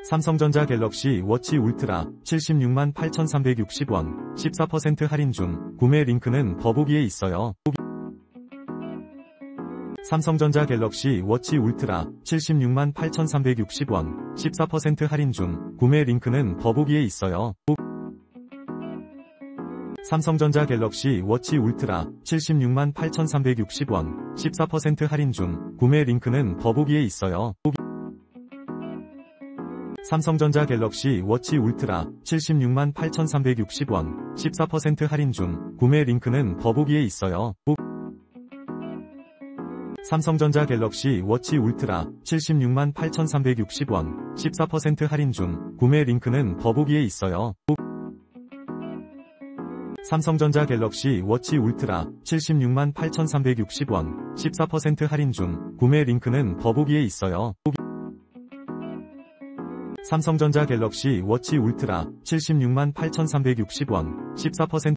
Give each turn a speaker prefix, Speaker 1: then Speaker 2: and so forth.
Speaker 1: 삼성전자 갤럭시 워치 울트라 76만 8,360원 14% 할인 중. 구매 링크는 더보기에 있어요. 삼성전자 갤럭시 워치 울트라 76만 8,360원 14% 할인 중. 구매 링크는 더보기에 있어요. 삼성전자 갤럭시 워치 울트라 76만 8,360원 14% 할인 중. 구매 링크는 더보기에 있어요. 삼성전자 갤럭시 워치 울트라 76만 8,360원 14% 할인 중. 구매 링크는 더보기에 있어요. 삼성전자 갤럭시 워치 울트라 76만 8,360원 14% 할인 중. 구매 링크는 더보기에 있어요. 삼성전자 갤럭시 워치 울트라 76만 8,360원 14% 할인 중. 구매 링크는 더보기에 있어요. 삼성전자 갤럭시 워치 울트라 76만 8,360원 14%